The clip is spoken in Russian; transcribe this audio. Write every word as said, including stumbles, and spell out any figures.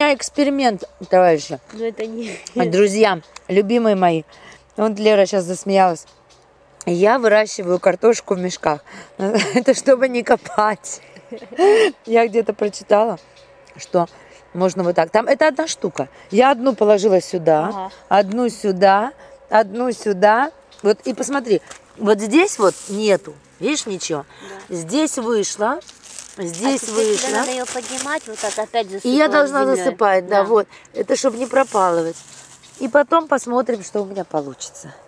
меня эксперимент, товарищи. Но это не... Друзья, любимые мои. Вот Лера сейчас засмеялась. Я выращиваю картошку в мешках. Это чтобы не копать. Я где-то прочитала, что можно вот так. Там это одна штука. Я одну положила сюда, ага. одну сюда, одну сюда. Вот и посмотри, вот здесь вот нету. Видишь, ничего. Да. Здесь вышло. Здесь а вышло. Надо ее поднимать, вот так опять засыпать. И я должна землей. засыпать, да, да, вот. Это чтобы не пропалывать. И потом посмотрим, что у меня получится.